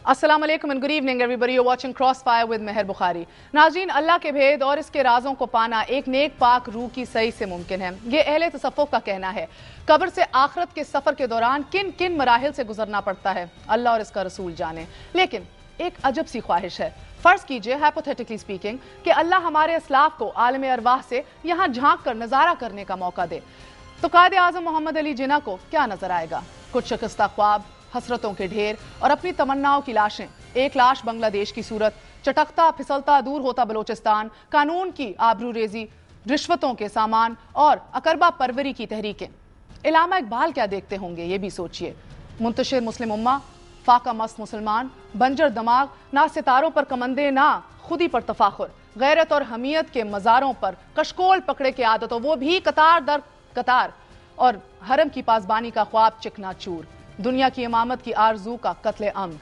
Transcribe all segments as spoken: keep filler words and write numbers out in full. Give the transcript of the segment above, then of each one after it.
अस्सलाम वालेकुम and good evening everybody, you watching crossfire with Mehar Bukhari. नाज़रीन, अल्लाह के भेद और इसके राजों को पाना एक नेक पाक रूह की सही से मुमकिन है। ये अहले तसव्वुफ का कहना है। कब्र से आखिरत के सफर के दौरान किन किन मराहिल से गुजरना पड़ता है, अल्लाह और इसका रसूल जाने। लेकिन एक अजब सी ख्वाहिश है। फर्ज कीजिए, हाइपोथेटिकली स्पीकिंग, कि अल्लाह हमारे असलाफ को आलम अरवाह से यहाँ झांक कर नजारा करने का मौका दे, तो कायदे आजम मोहम्मद अली जिन्ना को क्या नजर आएगा? कुछ शिकस्ता ख्वाब, हसरतों के ढेर और अपनी तमन्नाओं की लाशें। एक लाश बांग्लादेश की सूरत, चटकता फिसलता दूर होता बलोचिस्तान, कानून की आबरू रेजी, रिश्वतों के सामान और अकरबा परवरी की तहरीकें। इलामा इकबाल क्या देखते होंगे, ये भी सोचिए। मुंतशिर मुस्लिम उम्मा, फाका मस्त मुसलमान, बंजर दमाग, ना सितारों पर कमंदे, ना खुदी पर तफाखुर, गैरत और हमीयत के मज़ारों पर कशकोल पकड़े के आदतों, वो भी कतार दर कतार, और हरम की पासबानी का ख्वाब चिकना चूर, दुनिया की इमामत की आरजू का कत्ले अम।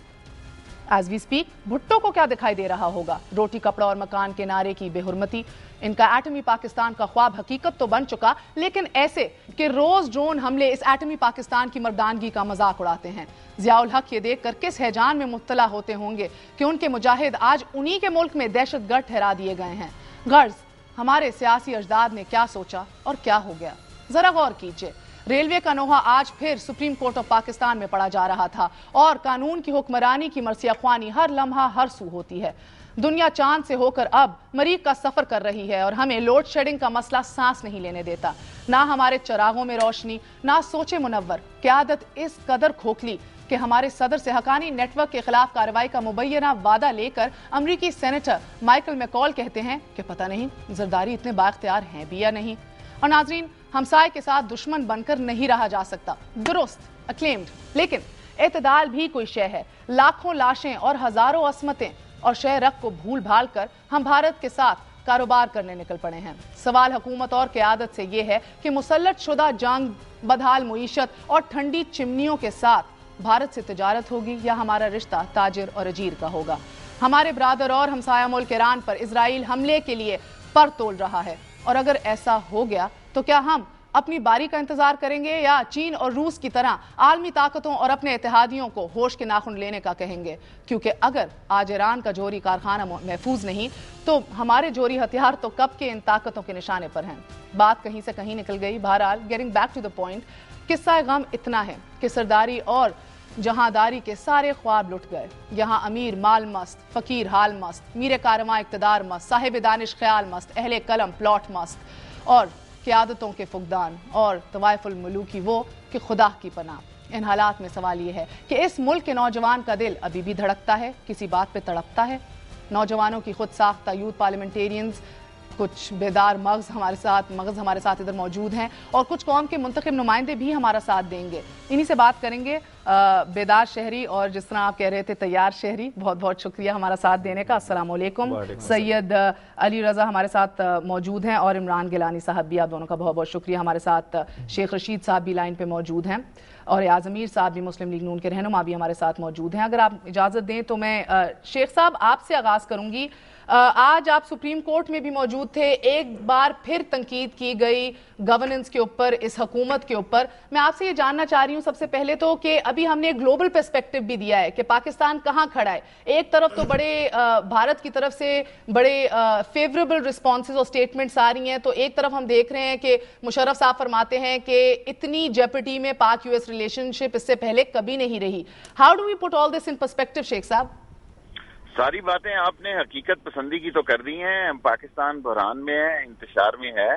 एज वी स्पीक, भुट्टो को क्या दिखाई दे रहा होगा? रोटी कपड़ा और मकान के नारे की बेहुरमती। इनका एटमी पाकिस्तान का ख्वाब हकीकत तो बन चुका, लेकिन ऐसे कि रोज ड्रोन हमले इस एटमी पाकिस्तान की मर्दानगी का मजाक उड़ाते हैं। जियाउल हक ये देखकर किस हैजान में मुब्तला होते होंगे कि उनके मुजाहिद आज उन्हीं के मुल्क में दहशतगर्द ठहरा दिए गए हैं। गर्ज हमारे सियासी अजदाद ने क्या सोचा और क्या हो गया, जरा गौर कीजिए। रेलवे का नोहा आज फिर सुप्रीम कोर्ट ऑफ पाकिस्तान में पढ़ा जा रहा था और कानून की हुक्मरानी की मर्सिया ख्वानी हर लम्हा हर सू होती है। दुनिया चांद से होकर अब मरीख का सफर कर रही है और हमें लोड शेडिंग का मसला सांस नहीं लेने देता। ना हमारे चरागों में रोशनी, ना सोचे मुनव्वर। क़यादत इस कदर खोखली कि हमारे सदर से हकानी नेटवर्क के खिलाफ कार्रवाई का मुबैना वादा लेकर अमरीकी सेनेटर माइकल मैकॉल कहते हैं कि पता नहीं जरदारी इतने बाख्तियार हैं भी या नहीं। और नाजरीन, हमसाए के साथ दुश्मन बनकर नहीं रहा जा सकता। दुरुस्त, अक्लेम्ड, लेकिन एतदाल भी कोई शय है। लाखों लाशें और हजारों असमतें और शय रख को भूल भाल कर हम भारत के साथ कारोबार करने निकल पड़े हैं। सवाल हुकूमत और क़यादत से यह है कि मुसल्लत शुदा जंग, बदहाल मुईशत और ठंडी चिमनियों के साथ भारत से तिजारत होगी या हमारा रिश्ता ताजिर और अजीर का होगा। हमारे ब्रादर और हमसाया मुल्क ईरान पर इजराइल हमले के लिए पर तोल रहा है, और अगर ऐसा हो गया तो क्या हम अपनी बारी का इंतजार करेंगे या चीन और रूस की तरह आलमी ताकतों और अपने इत्तेहादियों को होश के नाखून लेने का कहेंगे? क्योंकि अगर आज ईरान का जोहरी कारखाना महफूज नहीं, तो हमारे जोहरी हथियार तो कब के इन ताकतों के निशाने पर हैं। बात कहीं से कहीं निकल गई। बहरहाल, getting back to the point, किस्सा गम इतना है कि सरदारी और जहांदारी के सारे ख्वाब लुट गए। यहाँ अमीर माल मस्त, फकीर हाल मस्त, मीर कारवां इक़्तिदार मस्त, साहिब दानिश ख्याल मस्त, अहले कलम प्लॉट मस्त, और क़यादतों के फुकदान और तवाइफुल मुलूकी वो कि खुदा की पनाह। इन हालात में सवाल ये है कि इस मुल्क के नौजवान का दिल अभी भी धड़कता है, किसी बात पे तड़पता है। नौजवानों की खुद साख्ता यूथ पार्लियामेंटेरियंस, कुछ बेदार मगज हमारे साथ मगज हमारे साथ इधर मौजूद हैं, और कुछ कौम के मुंतखब नुमाइंदे भी हमारा साथ देंगे। इन्हीं से बात करेंगे। आ, बेदार शहरी और जिस तरह आप कह रहे थे तैयार शहरी, बहुत बहुत शुक्रिया हमारा साथ देने का। अस्सलाम वालेकुम। सैयद अली रज़ा हमारे साथ मौजूद हैं और इमरान गिलानी साहब भी, आप दोनों का बहुत बहुत शुक्रिया। हमारे साथ शेख रशीद साहब भी लाइन पे मौजूद हैं और आज़मीर साहब भी, मुस्लिम लीग नून के रहनुमा भी हमारे साथ मौजूद हैं। अगर आप इजाज़त दें तो मैं शेख साहब आपसे आगाज़ करूँगी। आज आप सुप्रीम कोर्ट में भी मौजूद थे, एक बार फिर तनकीद की गई गवर्नेंस के ऊपर, इस हुकूमत के ऊपर। मैं आपसे ये जानना चाह रही हूँ सबसे पहले तो कि अभी हमने ग्लोबल पर्सपेक्टिव भी दिया है कि पाकिस्तान कहाँ खड़ा है। एक तरफ तो बड़े भारत की तरफ से बड़े फेवरेबल रिस्पॉन्सेज और स्टेटमेंट्स आ रही हैं, तो एक तरफ हम देख रहे हैं कि मुशर्रफ साहब फरमाते हैं कि इतनी जेपटी में पाक यूएस रिलेशनशिप इससे पहले कभी नहीं रही। How do we put all this in perspective Sheikh साहब? सारी बातें आपने हकीकत पसंदी की तो कर दी हैं। पाकिस्तान बहरान में है, इंतशार में है,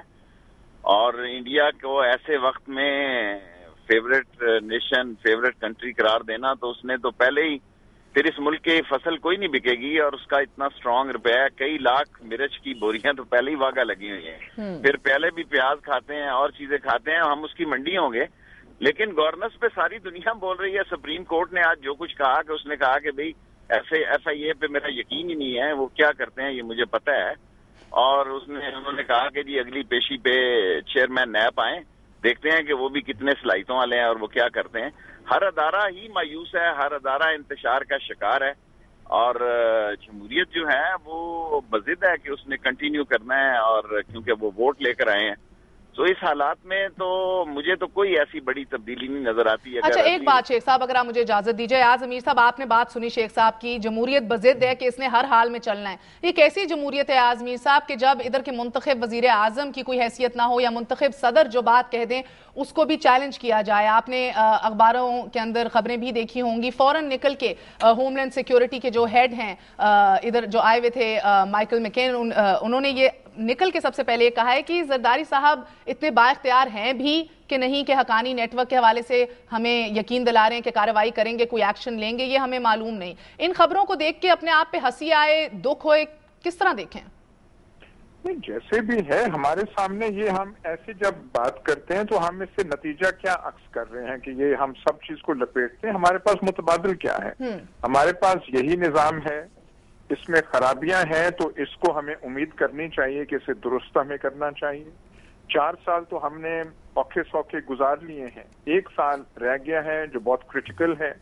और इंडिया को ऐसे वक्त में फेवरेट नेशन, फेवरेट कंट्री करार देना, तो उसने तो पहले ही फिर इस मुल्क की फसल कोई नहीं बिकेगी, और उसका इतना स्ट्रांग रुपया है, कई लाख मिर्च की बोरियां तो पहले ही वागा लगी हुई हैं, फिर पहले भी प्याज खाते हैं और चीजें खाते हैं, हम उसकी मंडी होंगे। लेकिन गवर्नेंस पे सारी दुनिया बोल रही है। सुप्रीम कोर्ट ने आज जो कुछ कहा कि उसने कहा कि भाई एफ आई ए पे मेरा यकीन ही नहीं है, वो क्या करते हैं ये मुझे पता है, और उसने उन्होंने कहा कि जी अगली पेशी पे चेयरमैन नैप आए, देखते हैं कि वो भी कितने सलाहितों वाले हैं और वो क्या करते हैं। हर अदारा ही मायूस है, हर अदारा इंतशार का शिकार है, और जमहूरियत जो है वो बजिद है कि उसने कंटिन्यू करना है, और क्योंकि वो वोट लेकर आए हैं, تو اس حالات میں تو مجھے تو کوئی ایسی بڑی تبدیلی نہیں نظر آتی ہے. اچھا ایک بات شیخ صاحب اگر آپ مجھے اجازت دیجئے. ایاز امیر صاحب آپ نے بات سنی شیخ صاحب کی, جمہوریت بضد ہے کہ اس نے ہر حال میں چلنا ہے. یہ کیسی جمہوریت ہے ایاز امیر صاحب کہ جب ادھر کے منتخب وزیر اعظم کی کوئی حیثیت نہ ہو یا منتخب صدر جو بات کہہ دیں اس کو بھی چیلنج کیا جائے. آپ نے اخباروں کے اندر خبریں بھی دیکھی ہوں گی, فوراً نکل کے ہوم لینڈ سیکیورٹی کے جو ہیڈ ہیں ادھر جو آئے ہوئے تھے مائیکل مکین, انہوں نے یہ نکل کے سب سے پہلے یہ کہا ہے کہ زرداری صاحب اتنے با اختیار ہیں بھی کہ نہیں کہ حقانی نیٹ ورک کے حوالے سے ہمیں یقین دلا رہے ہیں کہ کارروائی کریں گے, کوئی ایکشن لیں گے, یہ ہمیں معلوم نہیں. ان خبروں کو دیکھ کے اپنے آپ پہ ہنسی آئے, دکھ ہوئے, کس طرح دیکھیں؟ نہیں جیسے بھی ہے ہمارے سامنے یہ, ہم ایسی جب بات کرتے ہیں تو ہم اس سے نتیجہ کیا عکس کر رہے ہیں کہ یہ ہم سب چیز کو لپیٹتے ہیں. ہمارے پاس متبادل کیا ہے؟ ہمارے پاس یہی نظام ہے, اس میں خرابیاں ہیں تو اس کو ہمیں امید کرنی چاہیے کہ اسے درست ہمیں کرنا چاہیے. چار سال تو ہم نے اوکھے سوکھے گزار لیے ہیں, ایک سال رہ گیا ہے جو بہت کرٹیکل ہے.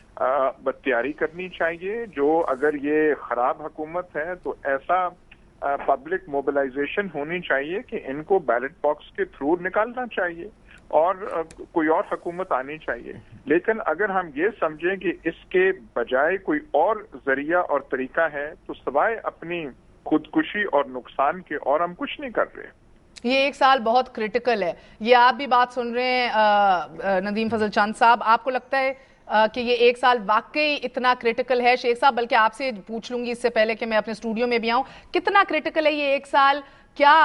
بس تیاری کرنی چاہیے, جو اگر یہ خراب حکومت ہے تو ایسا پبلک موبلائزیشن ہونی چاہیے کہ ان کو بیلٹ باکس کے تھرو نکالنا چاہیے اور کوئی اور حکومت آنی چاہیے. لیکن اگر ہم یہ سمجھیں کہ اس کے بجائے کوئی اور ذریعہ اور طریقہ ہے تو سوائے اپنی خودکشی اور نقصان کے اور ہم کچھ نہیں کر رہے. یہ ایک سال بہت کرٹیکل ہے, یہ آپ بھی بات سن رہے ہیں ندیم فضل چاند صاحب, آپ کو لگتا ہے کہ یہ ایک سال واقعی اتنا کرٹیکل ہے؟ شیخ صاحب بلکہ آپ سے پوچھ لوں گی اس سے پہلے کہ میں اپنے اسٹوڈیو میں بھی آؤں, کتنا کرٹیکل ہے یہ ایک سال؟ کیا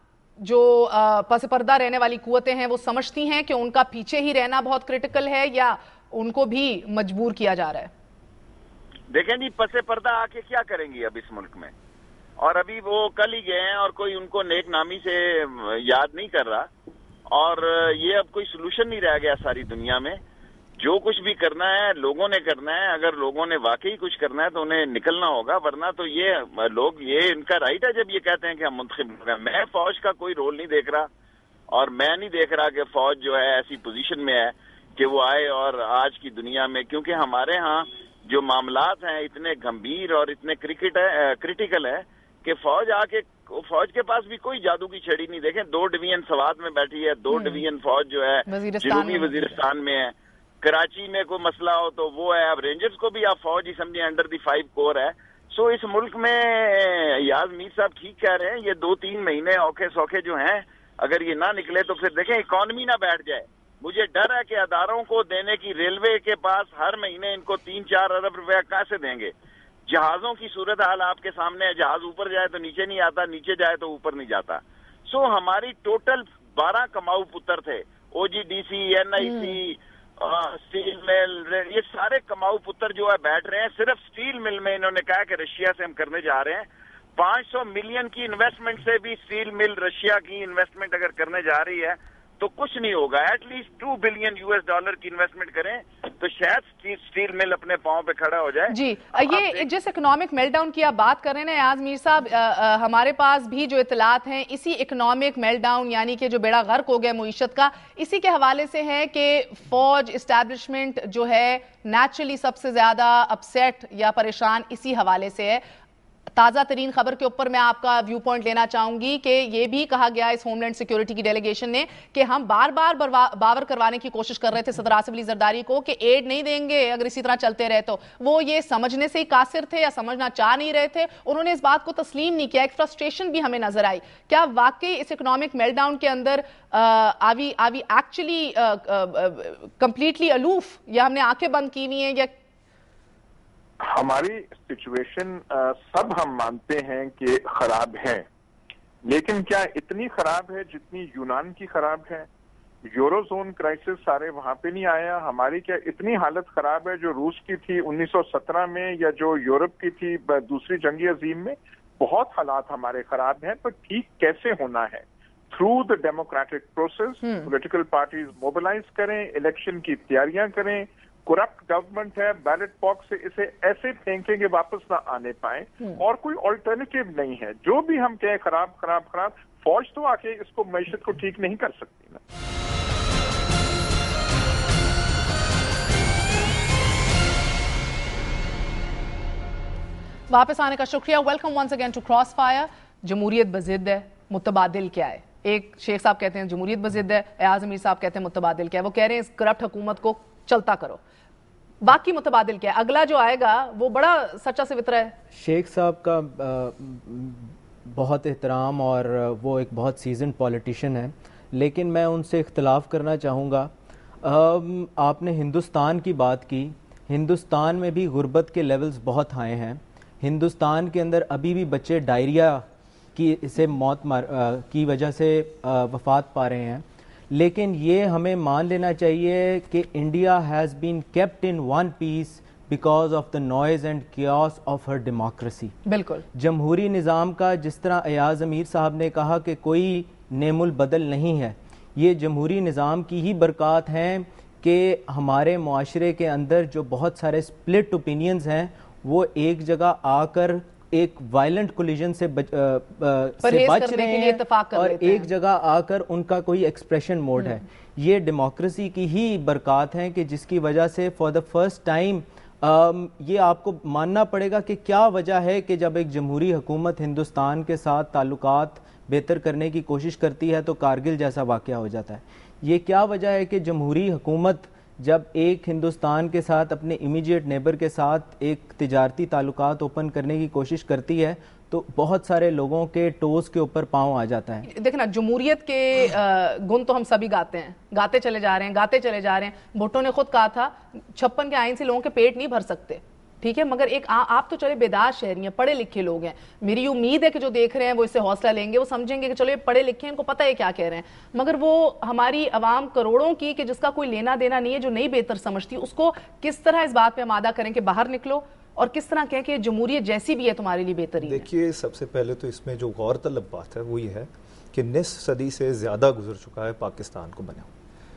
جو پس پردہ رہنے والی قوتیں ہیں وہ سمجھتی ہیں کہ ان کا پیچھے ہی رہنا بہت کرٹیکل ہے یا ان کو بھی مجبور کیا جا رہا ہے؟ دیکھیں جی, پس پردہ آ کے کیا کریں گی اب اس ملک میں, اور ابھی وہ کل ہی گئے ہیں اور کوئی ان کو نیک نامی سے یاد نہیں کر رہا, اور یہ اب کوئی سلوشن نہیں رہ گیا ساری دنیا میں. جو کچھ بھی کرنا ہے لوگوں نے کرنا ہے, اگر لوگوں نے واقعی کچھ کرنا ہے تو انہیں نکلنا ہوگا, ورنہ تو یہ لوگ, یہ ان کا رائٹ ہے جب یہ کہتے ہیں کہ ہم منتخب ہو گئے. میں فوج کا کوئی رول نہیں دیکھ رہا, اور میں نہیں دیکھ رہا کہ فوج جو ہے ایسی پوزیشن میں ہے کہ وہ آئے اور آج کی دنیا میں, کیونکہ ہمارے ہاں جو معاملات ہیں اتنے گمبھیر اور اتنے کرکٹ ہے کرٹیکل ہے کہ فوج آ کے, فوج کے پاس بھی کوئی جادو کی چھڑی نہیں. دیکھیں دو ڈویژن سوات میں بیٹھی ہے, دو ڈویژن فوج جو ہے جنوبی وزیرستان میں ہے, کراچی میں کوئی مسئلہ ہو تو وہ ہے, اب رینجرز کو بھی آپ فوج ہی سمجھیں انڈر دی فائیو کور ہے. سو اس ملک میں ایاز میر صاحب ٹھیک کہہ رہے ہیں, یہ دو تین مہینے اوکھے سوکھے جو ہیں اگر یہ نہ نکلے تو پھر دیکھیں اکانومی نہ بیٹھ جائے. مجھے ڈر ہے کہ اداروں کو دینے کی, ریلوے کے پاس ہر مہینے ان کو تین چار ارب روپیہ کہاں سے دیں گے؟ جہازوں کی صورت حال آپ کے سامنے ہے, جہاز اوپر جائے تو نیچے نہیں آتا, نیچے جائے تو اوپر نہیں جاتا. سو ہماری ٹوٹل بارہ کماؤ پتر تھے, O G D C, N I C, steel mill, یہ سارے کماؤ پتر جو ہے بیٹھ رہے ہیں. صرف اسٹیل مل میں انہوں نے کہا کہ رشیا سے ہم کرنے جا رہے ہیں, پانچ سو ملین کی انویسٹمنٹ سے بھی اسٹیل مل رشیا کی انویسٹمنٹ اگر کرنے جا رہی ہے تو کچھ نہیں ہوگا. At least two billion US ایس ڈالر کی انویسٹمنٹ کریں تو شاید اسٹیل مل اپنے پاؤں پہ کھڑا ہو جائے. جی, یہ جس اکنامک میلٹ ڈاؤن کی آپ بات کر رہے ہیں ایاز میر صاحب, ہمارے پاس بھی جو اطلاعات ہیں اسی اکنامک میلٹ ڈاؤن یعنی کہ جو بیڑا غرق ہو گیا معیشت کا, اسی کے حوالے سے ہے کہ فوج اسٹیبلشمنٹ جو ہے نیچرلی سب سے زیادہ اپسیٹ یا پریشان اسی حوالے سے ہے. تازہ ترین خبر کے اوپر میں آپ کا ویو پوائنٹ لینا چاہوں گی کہ یہ بھی کہا گیا اس ہوم لینڈ سیکیورٹی کی ڈیلیگیشن نے کہ ہم بار بار باور کروانے کی کوشش کر رہے تھے صدر آصف علی زرداری کو کہ ایڈ نہیں دیں گے اگر اسی طرح چلتے رہے تو. وہ یہ سمجھنے سے ہی قاصر تھے یا سمجھنا چاہ نہیں رہے تھے, انہوں نے اس بات کو تسلیم نہیں کیا. ایک فرسٹریشن بھی ہمیں نظر آئی. کیا واقعی اس اکنامک میلٹ ڈاؤن کے اندر آوی آوی ایکچولی کمپلیٹلی الوف, یا ہم نے آنکھیں بند کی ہوئی ہیں, یا ہماری سچویشن سب ہم مانتے ہیں کہ خراب ہے, لیکن کیا اتنی خراب ہے جتنی یونان کی خراب ہے؟ یورو زون کرائسس سارے وہاں پہ نہیں آیا. ہماری کیا اتنی حالت خراب ہے جو روس کی تھی انیس سو سترہ میں یا جو یورپ کی تھی دوسری جنگ عظیم میں؟ بہت حالات ہمارے خراب ہیں, پر ٹھیک کیسے ہونا ہے؟ Through the democratic process, political parties mobilise کریں, الیکشن کی تیاریاں کریں. کرپٹ گورنمنٹ ہے, بیلٹ باکس سے اسے ایسے پھینکیں کہ واپس نہ آنے پائیں, اور کوئی آلٹرنیٹیو نہیں ہے. جو بھی ہم کہیں خراب خراب خراب, فوج تو آ کے اس کو معیشت کو ٹھیک نہیں کر سکتی نا. واپس آنے کا شکریہ. Welcome once again to crossfire. جمہوریت بضد ہے, متبادل کیا ہے؟ ایک شیخ صاحب کہتے ہیں جمہوریت بضد ہے, ایاز امیر صاحب کہتے ہیں متبادل کیا ہے. وہ کہہ رہے ہیں اس کرپٹ حکومت کو چلتا کرو. باقی متبادل کیا ہے؟ اگلا جو آئے گا وہ بڑا سچا سے وطرا ہے. شیخ صاحب کا بہت احترام اور وہ ایک بہت سیزنڈ پولیٹیشین ہے, لیکن میں ان سے اختلاف کرنا چاہوں گا. آپ نے ہندوستان کی بات کی, ہندوستان میں بھی غربت کے لیولز بہت ہائی ہیں. ہندوستان کے اندر ابھی بھی بچے ڈائریا کی سے موت کی وجہ سے وفات پا رہے ہیں. لیکن یہ ہمیں مان لینا چاہیے کہ India has been kept in one piece because of the noise and chaos of her democracy. بالکل جمہوری نظام کا, جس طرح ایاز امیر صاحب نے کہا کہ کوئی نعم البدل نہیں ہے, یہ جمہوری نظام کی ہی برکات ہیں کہ ہمارے معاشرے کے اندر جو بہت سارے سپلٹ اوپینینز ہیں وہ ایک جگہ آ کر ایک وائلنٹ کولیجن سے بچ, سے بچ رہے ہیں اور ایک جگہ آ کر ان کا کوئی ایکسپریشن موڈ ہے. یہ ڈیموکریسی کی ہی برکات ہیں کہ جس کی وجہ سے فار دا فرسٹ ٹائم یہ آپ کو ماننا پڑے گا کہ کیا وجہ ہے کہ جب ایک جمہوری حکومت ہندوستان کے ساتھ تعلقات بہتر کرنے کی کوشش کرتی ہے تو کارگل جیسا واقعہ ہو جاتا ہے. یہ کیا وجہ ہے کہ جمہوری حکومت جب ایک ہندوستان کے ساتھ اپنے امیجیٹ نیبر کے ساتھ ایک تجارتی تعلقات اوپن کرنے کی کوشش کرتی ہے تو بہت سارے لوگوں کے ٹوز کے اوپر پاؤں آ جاتا ہے. دیکھنا جمہوریت کے گن تو ہم سبھی گاتے ہیں, گاتے چلے جا رہے ہیں گاتے چلے جا رہے ہیں. بھٹو نے خود کہا تھا چھپن کے آئین سے لوگوں کے پیٹ نہیں بھر سکتے, ٹھیک ہے, مگر ایک آپ تو چلے بیدار شہری ہیں, پڑھے لکھے لوگ ہیں. میری امید ہے کہ جو دیکھ رہے ہیں وہ اس سے حوصلہ لیں گے, وہ سمجھیں گے کہ چلو یہ پڑھے لکھے ہیں, ان کو پتہ ہے کیا کہہ رہے ہیں. مگر وہ ہماری عوام کروڑوں کی کہ جس کا کوئی لینا دینا نہیں ہے, جو نہیں بہتر سمجھتی, اس کو کس طرح اس بات پہ آمادہ کریں کہ باہر نکلو, اور کس طرح کہیں کہ جمہوریت جیسی بھی ہے تمہارے لیے بہترین ہے. دیکھیے سب سے پہلے تو اس میں جو غور طلب بات ہے وہ یہ ہے کہ نصف صدی سے زیادہ گزر چکا ہے پاکستان کو بنے.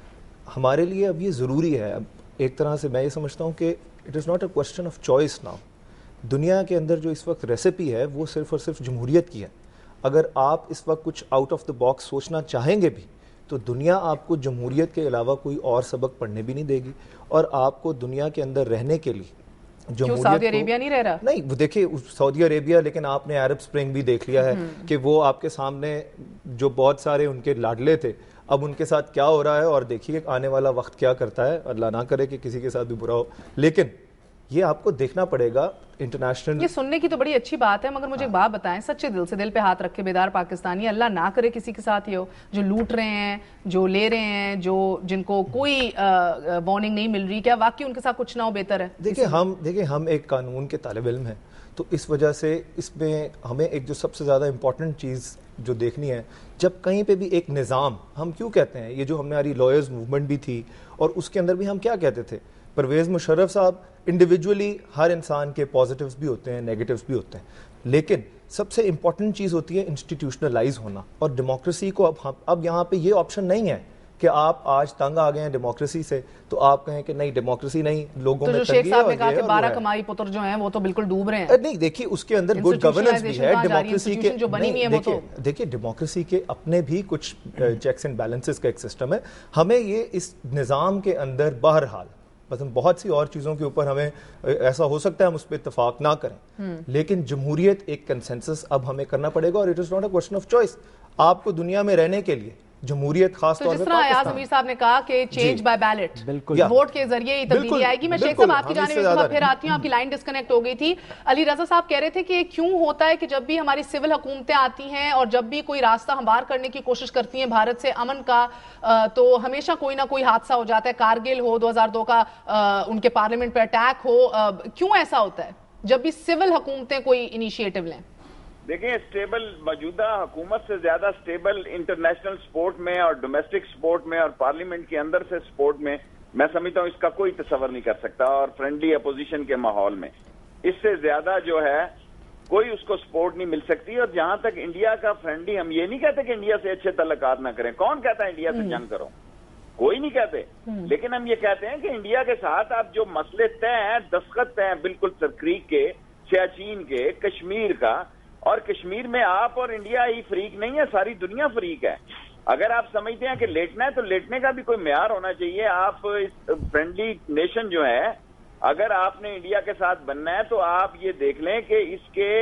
ہمارے لیے اب یہ ضروری ہے, اب ایک طرح سے میں یہ سمجھتا ہوں کہ it is not a question of choice now. دنیا کے اندر جو اس وقت ریسیپی ہے وہ صرف اور صرف جمہوریت کی ہے. اگر آپ اس وقت کچھ آؤٹ آف دا باکس سوچنا چاہیں گے بھی تو دنیا آپ کو جمہوریت کے علاوہ کوئی اور سبق پڑھنے بھی نہیں دے گی, اور آپ کو دنیا کے اندر رہنے کے لیے جمہوریت سعودی عربیہ نہیں رہ رہا نہیں. وہ دیکھیے سعودی عربیہ, لیکن آپ نے عرب سپرنگ بھی دیکھ لیا ہے کہ وہ آپ کے سامنے جو بہت سارے ان کے لاڈلے تھے اب ان کے ساتھ کیا ہو رہا ہے, اور دیکھیے آنے والا وقت کیا کرتا ہے. اللہ نہ کرے کہ کسی کے ساتھ بھی برا ہو, لیکن یہ آپ کو دیکھنا پڑے گا انٹرنیشنل. یہ سننے کی تو بڑی اچھی بات ہے, مگر مجھے ایک بات بتائیں سچے دل سے, دل پہ ہاتھ رکھے بیدار پاکستانی, اللہ نہ کرے کسی کے ساتھ یہ ہو جو لوٹ رہے ہیں, جو لے رہے ہیں, جو جن کو کوئی وارننگ نہیں مل رہی, کیا واقعی ان کے ساتھ کچھ نہ ہو بہتر ہے؟ دیکھیں ہم دیکھیں ہم ایک قانون کے طالب علم ہیں, تو اس وجہ سے اس میں ہمیں ایک جو سب سے زیادہ امپورٹنٹ چیز جو دیکھنی ہے, جب کہیں پہ بھی ایک نظام, ہم کیوں کہتے ہیں یہ جو ہماری لائرز موومنٹ بھی تھی اور اس کے اندر بھی ہم کیا کہتے تھے, پرویز مشرف صاحب انڈیویجولی ہر انسان کے پازیٹیوز بھی ہوتے ہیں نیگیٹیوز بھی ہوتے ہیں, لیکن سب سے امپورٹنٹ چیز ہوتی ہے انسٹیٹیوشنلائز ہونا. اور ڈیموکریسی کو اب اب یہاں پہ یہ آپشن نہیں ہے کہ آپ آج تنگ آ گئے ہیں ڈیموکریسی سے تو آپ کہیں کہ نہیں ڈیموکریسی نہیں, لوگوں میں شیخ صاحب نے کہا کہ بارہ کمائی پتر جو ہیں وہ تو بالکل ڈوب رہے ہیں. نہیں دیکھیے اس کے اندر گڈ گورننس بھی ہے ڈیموکریسی کے, دیکھیے دیکھیے ڈیموکریسی کے اپنے بھی کچھ چیکس اینڈ بیلنسز کا ایک سسٹم ہے. ہمیں یہ اس نظام کے اندر بہرحال مثلا بہت سی اور چیزوں کے اوپر ہمیں ایسا ہو سکتا ہے ہم اس پہ اتفاق نہ کریں, لیکن جمہوریت ایک کنسنسس اب ہمیں کرنا پڑے گا, اور it is not a question of choice. آپ کو دنیا میں رہنے کے لیے جمہوریت خاص طور پہ, جس طرح ایاز امیر صاحب نے کہا کہ چینج بائی بیلٹ, ووٹ کے ذریعے ہی تبدیلی آئے گی. میں شیخ صاحب آپ کی جانب ایک دفعہ پھر آتی ہوں, آپ کی لائن ڈسکنیکٹ ہو گئی تھی. علی رضا صاحب کہہ رہے تھے کہ کیوں ہوتا ہے کہ جب بھی ہماری سول حکومتیں آتی ہیں اور جب بھی کوئی راستہ ہموار کرنے کی کوشش کرتی ہیں بھارت سے امن کا, تو ہمیشہ کوئی نہ کوئی حادثہ ہو جاتا ہے. کارگل ہو, دو ہزار دو کا ان کے پارلیمنٹ پہ اٹیک ہو, کیوں ایسا ہوتا ہے جب بھی سول حکومتیں کوئی انیشیٹو لیں؟ دیکھیں اسٹیبل موجودہ حکومت سے زیادہ اسٹیبل انٹرنیشنل سپورٹ میں اور ڈومیسٹک سپورٹ میں اور پارلیمنٹ کے اندر سے سپورٹ میں میں سمجھتا ہوں اس کا کوئی تصور نہیں کر سکتا. اور فرینڈلی اپوزیشن کے ماحول میں اس سے زیادہ جو ہے کوئی اس کو سپورٹ نہیں مل سکتی. اور جہاں تک انڈیا کا فرینڈلی, ہم یہ نہیں کہتے کہ انڈیا سے اچھے تعلقات نہ کریں, کون کہتا ہے انڈیا سے جنگ کرو, کوئی نہیں کہتے, لیکن ہم یہ کہتے ہیں کہ انڈیا کے ساتھ آپ جو مسئلے طے ہیں, دستخط طے ہیں بالکل سرکریک کے, سیاچین کے, کشمیر کا, اور کشمیر میں آپ اور انڈیا ہی فریق نہیں ہے, ساری دنیا فریق ہے. اگر آپ سمجھتے ہیں کہ لیٹنا ہے تو لیٹنے کا بھی کوئی معیار ہونا چاہیے. آپ فرینڈلی نیشن جو ہے, اگر آپ نے انڈیا کے ساتھ بننا ہے تو آپ یہ دیکھ لیں کہ اس کے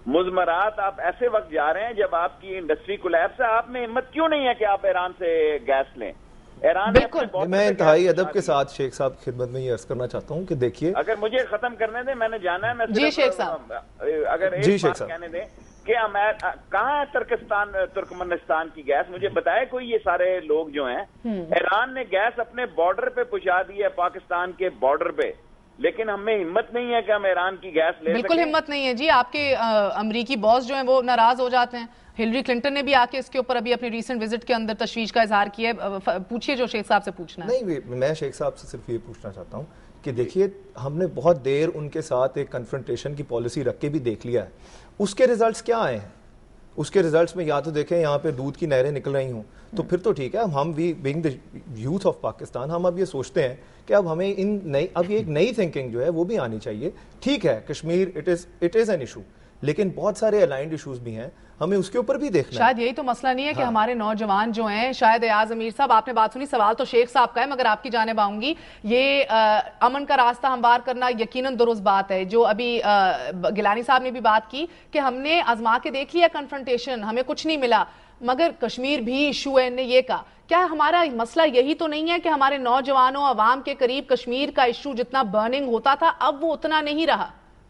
مضمرات آپ ایسے وقت جا رہے ہیں جب آپ کی انڈسٹری کولیپس ہے. آپ میں ہمت کیوں نہیں ہے کہ آپ ایران سے گیس لیں؟ ایران بالکل. میں انتہائی ادب کے ساتھ شیخ صاحب کی خدمت میں یہ عرض کرنا چاہتا ہوں کہ دیکھیے, اگر مجھے ختم کرنے دیں, میں نے جانا ہے, میں جی شیخ صاحب, اگر ایک بات کہنے دیں کہ کہاں ہے ترکستان ترکمنستان کی گیس؟ مجھے بتائے کوئی. یہ سارے لوگ جو ہیں, ایران نے گیس اپنے بارڈر پہ پہنچا دی ہے, پاکستان کے بارڈر پہ, لیکن ہمیں ہمت نہیں ہے کہ ہم ایران کی گیس لے سکیں. بالکل ہمت نہیں ہے جی. آپ کے امریکی باس جو ہیں وہ ناراض ہو جاتے ہیں. ہلری کلنٹن نے بھی آ کے اس کے اوپر ابھی اپنی ریسنٹ وزٹ کے اندر تشویش کا اظہار کیا ہے. پوچھیے جو شیخ صاحب سے پوچھنا ہے. نہیں, میں شیخ صاحب سے صرف یہ پوچھنا چاہتا ہوں کہ دیکھیے, ہم نے بہت دیر ان کے ساتھ ایک کنفرنٹیشن کی پالیسی رکھ کے بھی دیکھ لیا ہے. اس کے ریزلٹس کیا آئے ہیں؟ اس کے ریزلٹس میں یا تو دیکھیں یہاں پہ دودھ کی نہریں نکل رہی ہوں, تو پھر تو ٹھیک ہے. ہم we being the youth of Pakistan, ہم اب یہ سوچتے ہیں کہ اب ہمیں ان نئی اب یہ ایک نئی تھنکنگ جو ہے وہ بھی آنی چاہیے. ٹھیک ہے, Kashmir it is it is an issue, لیکن بہت سارے الائنڈ ایشوز بھی ہیں, ہمیں اس کے اوپر بھی دیکھنا ہے. شاید یہی تو مسئلہ نہیں ہے کہ ہمارے نوجوان جو ہیں, شاید ایاز امیر صاحب آپ نے بات سنی, سوال تو شیخ صاحب کا ہے مگر آپ کی جانب آؤں گی. یہ امن کا راستہ ہموار کرنا یقیناً درست بات ہے. جو ابھی گیلانی صاحب نے بھی بات کی کہ ہم نے آزما کے دیکھ لیا کنفرنٹیشن, ہمیں کچھ نہیں ملا, مگر کشمیر بھی ایشو ہے. نے یہ کہا کیا ہمارا مسئلہ یہی تو نہیں ہے کہ ہمارے نوجوانوں عوام کے قریب کشمیر کا ایشو جتنا برننگ ہوتا تھا اب وہ اتنا نہیں رہا؟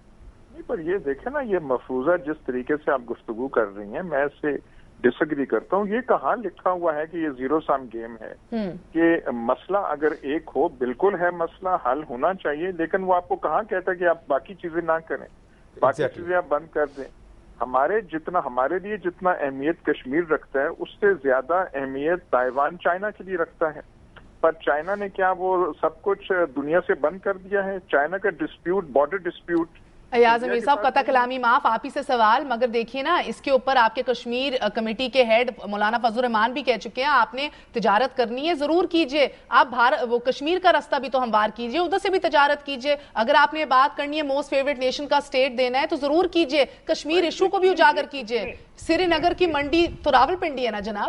پر یہ دیکھیں نا, یہ مفروضہ جس طریقے سے آپ گفتگو کر رہی ہیں, میں اس سے ڈس ایگری کرتا ہوں. یہ کہاں لکھا ہوا ہے کہ یہ زیرو سم گیم ہے؟ کہ مسئلہ اگر ایک ہو, بالکل ہے مسئلہ حل ہونا چاہیے, لیکن وہ آپ کو کہاں کہتا ہے کہ آپ باقی چیزیں نہ کریں, باقی چیزیں آپ بند کر دیں. ہمارے جتنا ہمارے لیے جتنا اہمیت کشمیر رکھتا ہے, اس سے زیادہ اہمیت تائیوان چائنا کے لیے رکھتا ہے. پر چائنا نے کیا وہ سب کچھ دنیا سے بند کر دیا ہے؟ چائنا کا dispute, border dispute. Ayaz Amir صاحب قطع کلامی معاف, آپ ہی سے سوال, مگر دیکھیے نا اس کے اوپر آپ کے کشمیر کمیٹی کے ہیڈ مولانا فضل الرحمان بھی کہہ چکے ہیں آپ نے تجارت کرنی ہے ضرور کیجئے, آپ وہ کشمیر کا راستہ بھی تو ہموار کیجئے, ادھر سے بھی تجارت کیجئے. اگر آپ نے بات کرنی ہے موسٹ فیوریٹ نیشن کا سٹیٹ دینا ہے تو ضرور کیجئے, کشمیر ایشو کو بھی اجاگر کیجئے. سری نگر کی منڈی تو راول پنڈی ہے نا جناب.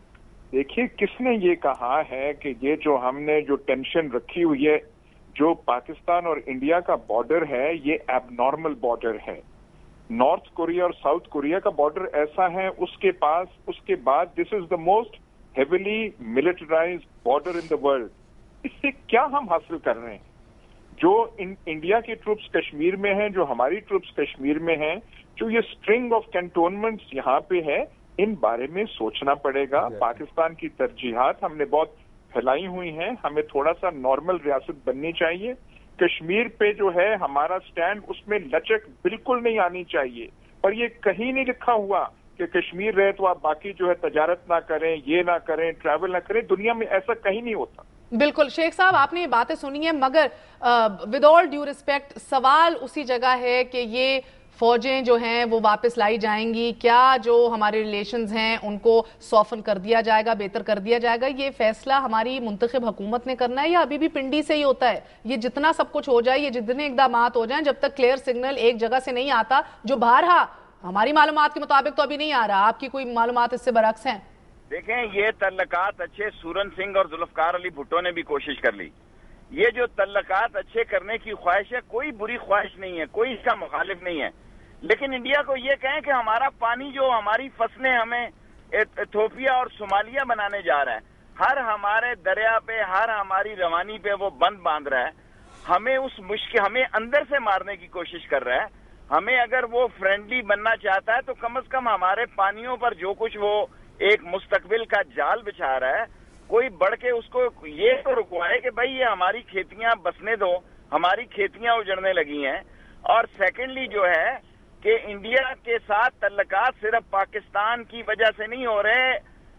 دیکھیے کس نے یہ کہا ہے کہ یہ جو ہم نے جو ٹینشن رکھی ہوئی ہے, جو پاکستان اور انڈیا کا بارڈر ہے, یہ ایب نارمل بارڈر ہے. نارتھ کوریا اور ساؤتھ کوریا کا بارڈر ایسا ہے, اس کے پاس اس کے بعد this is the most heavily militarised border in the world. اس سے کیا ہم حاصل کر رہے ہیں؟ جو انڈیا کی ٹروپس کشمیر میں ہیں, جو ہماری ٹروپس کشمیر میں ہیں, جو یہ اسٹرنگ آف کینٹونمنٹس یہاں پہ ہے, ان بارے میں سوچنا پڑے گا. پاکستان کی ترجیحات ہم نے بہت پھیلائی ہوئی ہیں, ہمیں تھوڑا سا نارمل ریاست بننی چاہیے. کشمیر پہ جو ہے ہمارا سٹینڈ, اس میں لچک بالکل نہیں آنی چاہیے. پر یہ کہیں نہیں لکھا ہوا کہ کشمیر رہے تو آپ باقی جو ہے تجارت نہ کریں, یہ نہ کریں, ٹریول نہ کریں. دنیا میں ایسا کہیں نہیں ہوتا. بالکل شیخ صاحب آپ نے یہ باتیں سنی ہیں, مگر ود آل ڈیو ریسپیکٹ سوال اسی جگہ ہے کہ یہ فوجیں جو ہیں وہ واپس لائی جائیں گی, کیا جو ہمارے ریلیشنز ہیں ان کو سوفن کر دیا جائے گا, بہتر کر دیا جائے گا؟ یہ فیصلہ ہماری منتخب حکومت نے کرنا ہے یا ابھی بھی پنڈی سے ہی ہوتا ہے؟ یہ جتنا سب کچھ ہو جائے, یہ جتنے اقدامات ہو جائیں, جب تک کلیئر سگنل ایک جگہ سے نہیں آتا, جو بہرحال ہماری معلومات کے مطابق تو ابھی نہیں آ رہا, آپ کی کوئی معلومات اس سے برعکس ہیں؟ دیکھیں, یہ تعلقات اچھے سورن سنگھ اور ذوالفقار علی بھٹو نے بھی کوشش کر لی. یہ جو تعلقات اچھے کرنے کی خواہش ہے, کوئی بری خواہش نہیں ہے, کوئی اس کا مخالف نہیں ہے, لیکن انڈیا کو یہ کہیں کہ ہمارا پانی جو ہماری فصلیں ہمیں ایتھوپیا اور صومالیہ بنانے جا رہا ہے, ہر ہمارے دریا پہ, ہر ہماری روانی پہ وہ بند باندھ رہا ہے, ہمیں اس مشکل ہمیں اندر سے مارنے کی کوشش کر رہا ہے. ہمیں اگر وہ فرینڈلی بننا چاہتا ہے تو کم از کم ہمارے پانیوں پر جو کچھ وہ ایک مستقبل کا جال بچھا رہا ہے, کوئی بڑھ کے اس کو یہ تو رکوائے کہ بھائی یہ ہماری کھیتیاں بسنے دو, ہماری کھیتیاں اجڑنے لگی ہیں. اور سیکنڈلی جو ہے کہ انڈیا کے ساتھ تعلقات صرف پاکستان کی وجہ سے نہیں ہو رہے,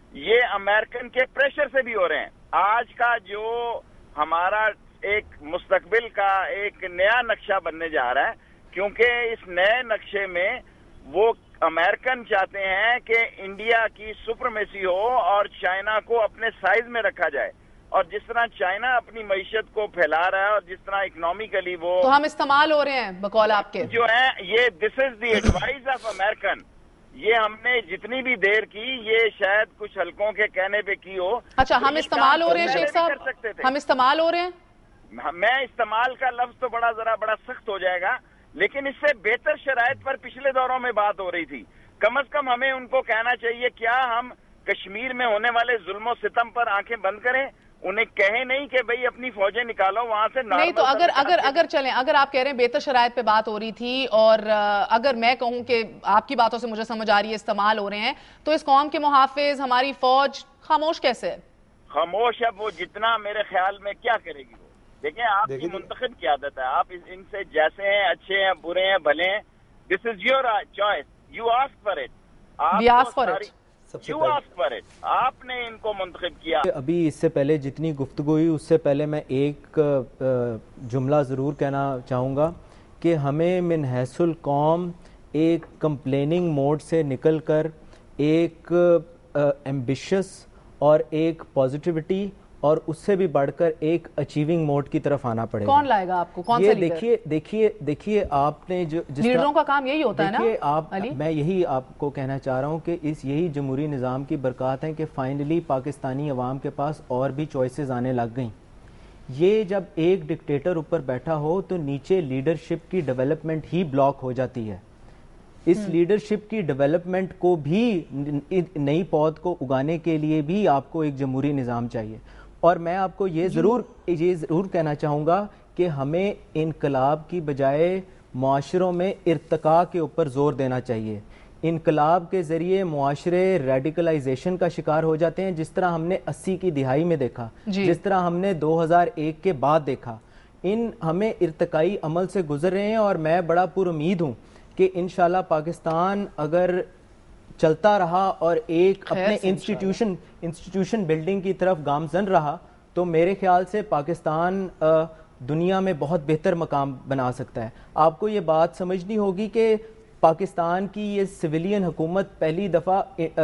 یہ امریکن کے پریشر سے بھی ہو رہے ہیں. آج کا جو ہمارا ایک مستقبل کا ایک نیا نقشہ بننے جا رہا ہے, کیونکہ اس نئے نقشے میں وہ امریکن چاہتے ہیں کہ انڈیا کی سپرمیسی ہو اور چائنا کو اپنے سائز میں رکھا جائے, اور جس طرح چائنا اپنی معیشت کو پھیلا رہا ہے اور جس طرح اکنامیکلی وہ تو ہم استعمال ہو رہے ہیں بقول آپ کے جو ہیں, یہ this is the advice of American. یہ ہم نے جتنی بھی دیر کی, یہ شاید کچھ حلقوں کے کہنے پہ کی ہو. اچھا, ہم استعمال ہو رہے ہیں شیخ صاحب, ہم استعمال ہو رہے ہیں. میں استعمال کا لفظ تو بڑا ذرا بڑا سخت ہو جائے گا, لیکن اس سے بہتر شرائط پر پچھلے دوروں میں بات ہو رہی تھی. کم از کم ہمیں ان کو کہنا چاہیے کیا ہم کشمیر میں ہونے والے ظلم و ستم پر آنکھیں بند کریں, انہیں کہیں نہیں کہ بھئی اپنی فوجیں نکالو وہاں سے. نہیں تو اگر اگر اگر چلیں, اگر آپ کہہ رہے ہیں بہتر شرائط پہ بات ہو رہی تھی اور اگر میں کہوں کہ آپ کی باتوں سے مجھے سمجھ آ رہی ہے استعمال ہو رہے ہیں, تو اس قوم کے محافظ ہماری فوج خاموش کیسے ہے؟ خاموش اب وہ جتنا میرے خیال میں کیا کرے گی وہ. دیکھیں آپ کی منتخب کی عادت ہے, آپ ان سے جیسے ہیں اچھے ہیں برے ہیں بھلے ہیں, this is your choice, you ask for it, آپ نے ان کو منتخب کیا. ابھی اس سے پہلے جتنی گفتگو ہوئی اس سے پہلے میں ایک جملہ ضرور کہنا چاہوں گا کہ ہمیں من حیث القوم ایک کمپلیننگ موڈ سے نکل کر ایک ایمبیشس اور ایک پازیٹیوٹی اور اس سے بھی بڑھ کر ایک اچیونگ موڈ کی طرف آنا پڑے گا. کون لائے گا آپ کو, کون سا لیڈر؟ دیکھیے دیکھیے دیکھیے آپ نے جو لیڈروں کا کام یہی ہوتا ہے نا. آپ میں یہی آپ کو کہنا چاہ رہا ہوں کہ اس یہی جمہوری نظام کی برکات ہیں کہ فائنلی پاکستانی عوام کے پاس اور بھی چوائسز آنے لگ گئیں. یہ جب ایک ڈکٹیٹر اوپر بیٹھا ہو تو نیچے لیڈرشپ کی ڈیولپمنٹ ہی بلاک ہو جاتی ہے. اس لیڈرشپ کی ڈیولپمنٹ کو بھی, نئی پود کو اگانے کے لیے بھی آپ کو ایک جمہوری نظام چاہیے. اور میں آپ کو یہ ضرور یہ ضرور کہنا چاہوں گا کہ ہمیں انقلاب کی بجائے معاشروں میں ارتقاء کے اوپر زور دینا چاہیے. انقلاب کے ذریعے معاشرے ریڈیکلائزیشن کا شکار ہو جاتے ہیں, جس طرح ہم نے اسی کی دہائی میں دیکھا, جس طرح ہم نے دو ہزار ایک کے بعد دیکھا. ان ہمیں ارتقائی عمل سے گزر رہے ہیں اور میں بڑا پر امید ہوں کہ انشاءاللہ پاکستان اگر چلتا رہا اور ایک اپنے انسٹیٹیوشن انسٹیٹیوشن بلڈنگ کی طرف گامزن رہا تو میرے خیال سے پاکستان دنیا میں بہت بہتر مقام بنا سکتا ہے. آپ کو یہ بات سمجھنی ہوگی کہ پاکستان کی یہ سویلین حکومت پہلی دفعہ,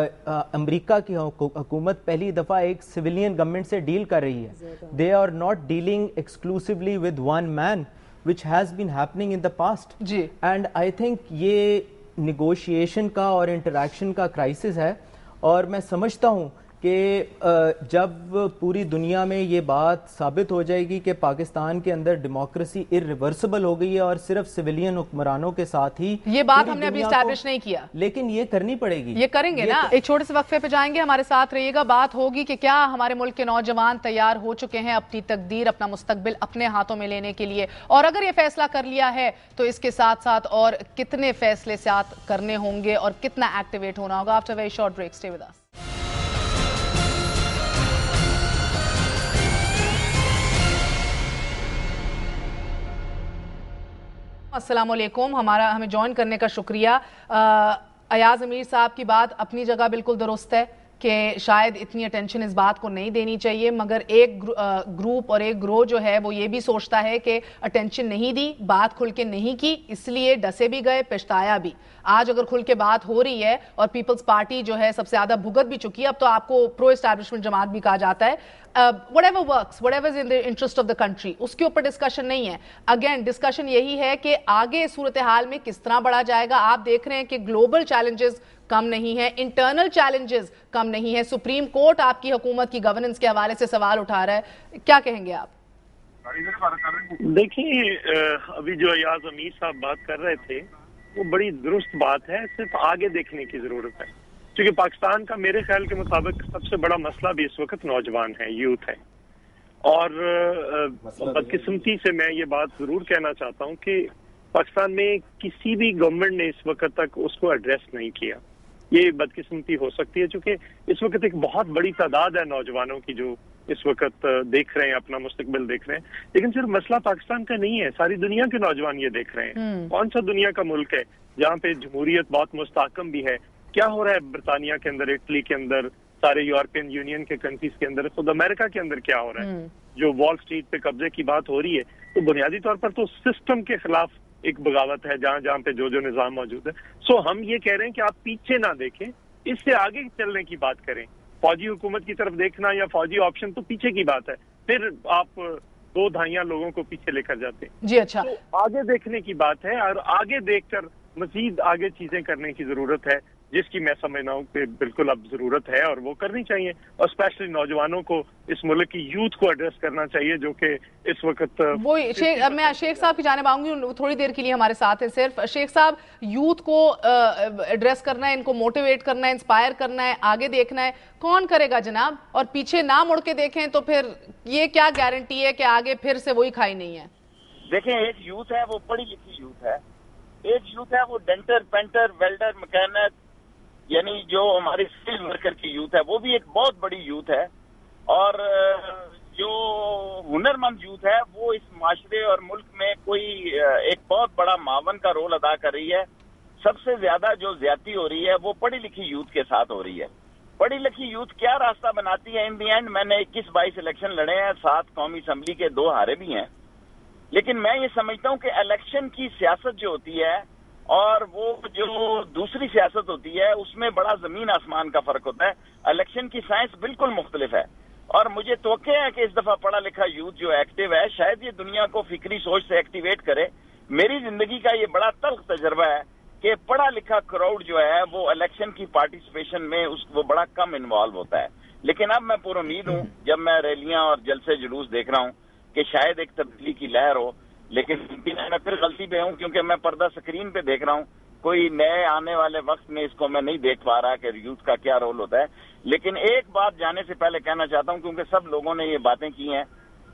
امریکہ کی حکومت پہلی دفعہ ایک سویلین گورنمنٹ سے ڈیل کر رہی ہے. They are not dealing exclusively with one man which has been happening in the past. جی. And I think یہ نیگوشیشن کا اور انٹریکشن کا کرائسس ہے, اور میں سمجھتا ہوں کہ جب پوری دنیا میں یہ بات ثابت ہو جائے گی کہ پاکستان کے اندر ڈیموکریسی ارریورسبل ہو گئی ہے اور صرف سویلین حکمرانوں کے ساتھ ہی, یہ بات ہم نے ابھی اسٹیبلش نہیں کیا لیکن یہ کرنی پڑے گی, یہ کریں گے نا. ایک چھوٹے سے وقفے پہ جائیں گے, ہمارے ساتھ رہیے گا. بات ہوگی کہ کیا ہمارے ملک کے نوجوان تیار ہو چکے ہیں اپنی تقدیر, اپنا مستقبل اپنے ہاتھوں میں لینے کے لیے, اور اگر یہ فیصلہ کر لیا ہے تو اس کے ساتھ ساتھ اور کتنے فیصلے ساتھ کرنے ہوں گے اور کتنا ایکٹیویٹ ہونا ہوگا. After very short break, stay with us. السلام علیکم, ہمارا ہمیں جوائن کرنے کا شکریہ. ایاز امیر صاحب کی بات اپنی جگہ بالکل درست ہے کہ شاید اتنی اٹینشن اس بات کو نہیں دینی چاہیے, مگر ایک گروپ اور ایک گروہ جو ہے وہ یہ بھی سوچتا ہے کہ اٹینشن نہیں دی, بات کھل کے نہیں کی, اس لیے ڈسے بھی گئے, پچھتایا بھی. آج اگر کھل کے بات ہو رہی ہے اور پیپلز پارٹی جو ہے سب سے زیادہ بھگت بھی چکی ہے, اب تو آپ کو پرو اسٹیبلشمنٹ جماعت بھی کہا جاتا ہے, whatever works, whatever is in the interest of the country, اس کے اوپر ڈسکشن نہیں ہے. اگین ڈسکشن یہی ہے کہ آگے صورتحال میں کس طرح بڑھا جائے گا. آپ دیکھ رہے ہیں کہ گلوبل چیلنجز کم نہیں ہے, انٹرنل چیلنجز کم نہیں ہے. سپریم کورٹ آپ کی حکومت کی گورننس کے حوالے سے سوال اٹھا رہا ہے, کیا کہیں گے آپ؟ دیکھیں, ابھی جو ایاز امیر صاحب بات کر رہے تھے وہ بڑی درست بات ہے, صرف آگے دیکھنے کی ضرورت ہے. کیونکہ پاکستان کا میرے خیال کے مطابق سب سے بڑا مسئلہ بھی اس وقت نوجوان ہے, یوتھ ہے. اور بدقسمتی سے میں یہ بات ضرور کہنا چاہتا ہوں کہ پاکستان میں کسی بھی گورنمنٹ نے اس وقت تک اس کو ایڈریس نہیں کیا. یہ بدقسمتی ہو سکتی ہے چونکہ اس وقت ایک بہت بڑی تعداد ہے نوجوانوں کی جو اس وقت دیکھ رہے ہیں, اپنا مستقبل دیکھ رہے ہیں. لیکن صرف مسئلہ پاکستان کا نہیں ہے, ساری دنیا کے نوجوان یہ دیکھ رہے ہیں. کون سا دنیا کا ملک ہے جہاں پہ جمہوریت بہت مستحکم بھی ہے؟ کیا ہو رہا ہے برطانیہ کے اندر, اٹلی کے اندر, سارے یورپین یونین کے کنٹریز کے اندر, خود امریکہ کے اندر کیا ہو رہا ہے؟ جو وال اسٹریٹ پہ قبضے کی بات ہو رہی ہے تو بنیادی طور پر تو سسٹم کے خلاف ایک بغاوت ہے جہاں جہاں پہ جو جو نظام موجود ہے. سو ہم یہ کہہ رہے ہیں کہ آپ پیچھے نہ دیکھیں, اس سے آگے چلنے کی بات کریں. فوجی حکومت کی طرف دیکھنا یا فوجی آپشن تو پیچھے کی بات ہے, پھر آپ دو دھائیاں لوگوں کو پیچھے لے کر جاتے ہیں. جی اچھا, تو آگے دیکھنے کی بات ہے اور آگے دیکھ کر مزید آگے چیزیں کرنے کی ضرورت ہے. جس کی میں سمجھنا ہوں کہ بالکل اب ضرورت ہے اور وہ کرنی چاہیے، اور اسپیشلی نوجوانوں کو، اس ملک کی یوتھ کو ایڈریس کرنا چاہیے جو کہ اس وقت وہ شیخ میں شیخ صاحب کی جانب آؤں گی، تھوڑی دیر کے لیے ہمارے ساتھ ہے صرف. شیخ صاحب، یوتھ کو ایڈریس کرنا ہے، ان کو موٹیویٹ کرنا ہے، انسپائر کرنا ہے، آگے دیکھنا ہے، کون کرے گا جناب؟ اور پیچھے نہ مڑ کے دیکھیں تو پھر یہ کیا گارنٹی ہے کہ آگے پھر سے وہی کھائی نہیں ہے؟ دیکھیں، ایک یوتھ ہے وہ پڑھی لکھی یوتھ ہے، ایک یوتھ ہے وہ ڈینٹر، پینٹر، ویلڈر، مکینک، یعنی جو ہماری اسکل ورکر کی یوتھ ہے، وہ بھی ایک بہت بڑی یوتھ ہے. اور جو ہنر مند یوتھ ہے وہ اس معاشرے اور ملک میں کوئی ایک بہت بڑا معاون کا رول ادا کر رہی ہے. سب سے زیادہ جو زیادتی ہو رہی ہے وہ پڑھی لکھی یوتھ کے ساتھ ہو رہی ہے. پڑھی لکھی یوتھ کیا راستہ بناتی ہے؟ ان دی اینڈ میں نے اکیس بائیس الیکشن لڑے ہیں، سات قومی اسمبلی کے دو ہارے بھی ہیں، لیکن میں یہ سمجھتا ہوں کہ الیکشن کی سیاست جو ہوتی ہے اور وہ جو دوسری سیاست ہوتی ہے اس میں بڑا زمین آسمان کا فرق ہوتا ہے. الیکشن کی سائنس بالکل مختلف ہے، اور مجھے توقع ہے کہ اس دفعہ پڑھا لکھا یوتھ جو ایکٹیو ہے شاید یہ دنیا کو فکری سوچ سے ایکٹیویٹ کرے. میری زندگی کا یہ بڑا تلخ تجربہ ہے کہ پڑھا لکھا کراؤڈ جو ہے وہ الیکشن کی پارٹیسپیشن میں اس وہ بڑا کم انوالو ہوتا ہے. لیکن اب میں پر امید ہوں جب میں ریلیاں اور جلسے جلوس دیکھ رہا ہوں کہ شاید ایک تبدیلی کی لہر ہو، لیکن میں پھر غلطی پہ ہوں کیونکہ میں پردہ سکرین پہ دیکھ رہا ہوں. کوئی نئے آنے والے وقت میں اس کو میں نہیں دیکھ پا رہا کہ یوتھ کا کیا رول ہوتا ہے. لیکن ایک بات جانے سے پہلے کہنا چاہتا ہوں، کیونکہ سب لوگوں نے یہ باتیں کی ہیں.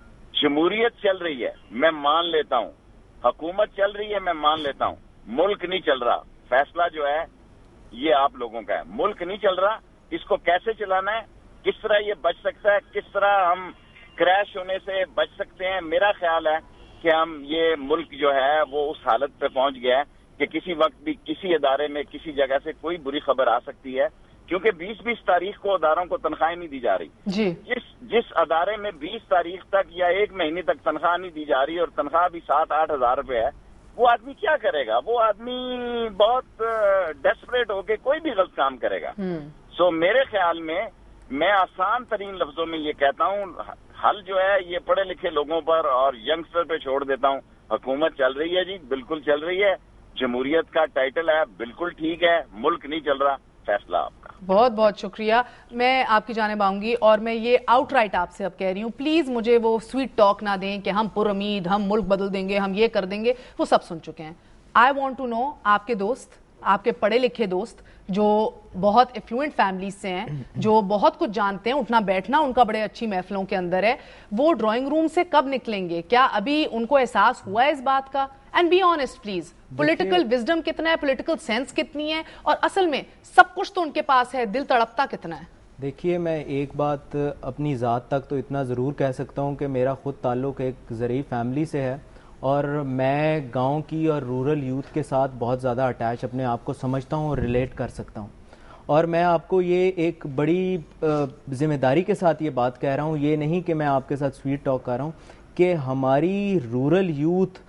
جمہوریت چل رہی ہے، میں مان لیتا ہوں، حکومت چل رہی ہے، میں مان لیتا ہوں، ملک نہیں چل رہا. فیصلہ جو ہے یہ آپ لوگوں کا ہے. ملک نہیں چل رہا، اس کو کیسے چلانا ہے، کس طرح یہ بچ سکتا ہے، کس طرح ہم کریش ہونے سے بچ سکتے ہیں. میرا خیال ہے کہ ہم یہ ملک جو ہے وہ اس حالت پہ پہنچ گیا ہے کہ کسی وقت بھی کسی ادارے میں کسی جگہ سے کوئی بری خبر آ سکتی ہے، کیونکہ بیس بیس تاریخ کو اداروں کو تنخواہیں نہیں دی جا رہی. جی جس جس ادارے میں بیس تاریخ تک یا ایک مہینے تک تنخواہ نہیں دی جا رہی اور تنخواہ بھی سات آٹھ ہزار روپے ہے، وہ آدمی کیا کرے گا؟ وہ آدمی بہت ڈیسپریٹ ہو کے کوئی بھی غلط کام کرے گا. سو so, میرے خیال میں میں آسان ترین لفظوں میں یہ کہتا ہوں، حل جو ہے یہ پڑھے لکھے لوگوں پر اور ینگسٹر پہ چھوڑ دیتا ہوں. حکومت چل رہی ہے جی، بالکل چل رہی ہے، جمہوریت کا ٹائٹل ہے، بالکل ٹھیک ہے، ملک نہیں چل رہا، فیصلہ آپ کا. بہت بہت شکریہ. میں آپ کی جانب آؤں گی اور میں یہ آؤٹ رائٹ آپ سے اب کہہ رہی ہوں، پلیز مجھے وہ سویٹ ٹاک نہ دیں کہ ہم پر امید، ہم ملک بدل دیں گے، ہم یہ کر دیں گے، وہ سب سن چکے ہیں. آئی وانٹ ٹو نو، آپ کے دوست، آپ کے پڑھے لکھے دوست جو بہت افلوئنٹ فیملیز سے ہیں، جو بہت کچھ جانتے ہیں، اٹھنا بیٹھنا ان کا بڑے اچھی محفلوں کے اندر ہے، وہ ڈرائنگ روم سے کب نکلیں گے؟ کیا ابھی ان کو احساس ہوا ہے اس بات کا؟ And be honest please, political wisdom کتنا ہے، پولیٹیکل سینس کتنی ہے، اور اصل میں سب کچھ تو ان کے پاس ہے، دل تڑپتا کتنا ہے؟ دیکھیے، میں ایک بات اپنی ذات تک تو اتنا ضرور کہہ سکتا ہوں کہ میرا خود تعلق ایک زرعی فیملی سے ہے، اور میں گاؤں کی اور رورل یوتھ کے ساتھ بہت زیادہ اٹیچ اپنے آپ کو سمجھتا ہوں اور ریلیٹ کر سکتا ہوں. اور میں آپ کو یہ ایک بڑی ذمہ داری کے ساتھ یہ بات کہہ رہا ہوں، یہ نہیں کہ میں آپ کے ساتھ سویٹ ٹاک کر رہا ہوں، کہ ہماری رورل یوتھ